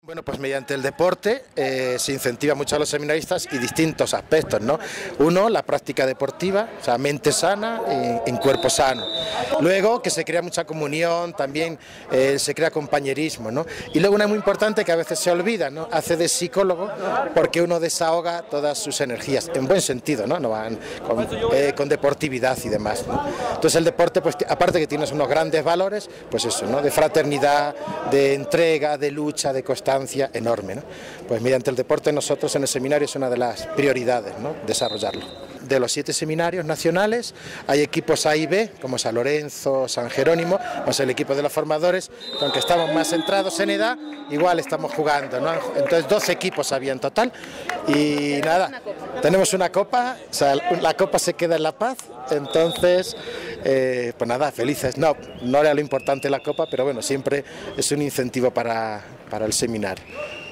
Bueno, pues mediante el deporte se incentiva mucho a los seminaristas y distintos aspectos, ¿no? Uno, la práctica deportiva, o sea, mente sana en cuerpo sano. Luego, que se crea mucha comunión, también se crea compañerismo, ¿no? Y luego una muy importante que a veces se olvida, ¿no? Hace de psicólogo porque uno desahoga todas sus energías, en buen sentido, ¿no? No van con deportividad y demás, ¿no? Entonces el deporte, pues aparte que tienes unos grandes valores, pues eso, ¿no? De fraternidad, de entrega, de lucha, de constancia enorme, ¿no? Pues mediante el deporte nosotros en el seminario es una de las prioridades, ¿no? Desarrollarlo. De los 7 seminarios nacionales hay equipos A y B, como San Lorenzo, San Jerónimo, más el equipo de los formadores, que aunque estamos más centrados en edad, igual estamos jugando, ¿no? Entonces 12 equipos había en total y nada, tenemos una copa, o sea, la copa se queda en La Paz, entonces pues nada, felices. No era lo importante la copa, pero bueno, siempre es un incentivo para el seminario.